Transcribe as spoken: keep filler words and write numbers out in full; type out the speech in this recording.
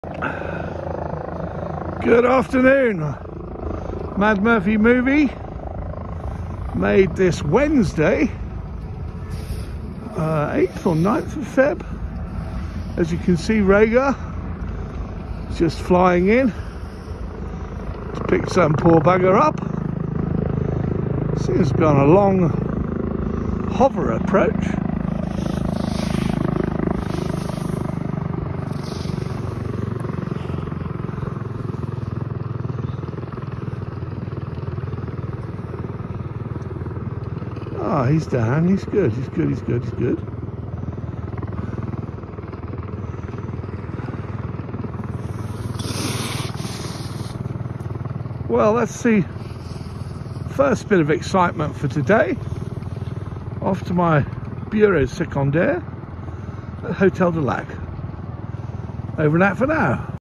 Good afternoon. Mad Murphy movie made this Wednesday, uh, eighth or ninth of Feb. As you can see, Rega just flying in to pick some poor bugger up. Seems to be on a long hover approach. Oh, he's down. He's good. He's good. He's good. He's good. Well, let's see. First bit of excitement for today. Off to my bureau secondaire at Hotel de Lac. Over and out for now.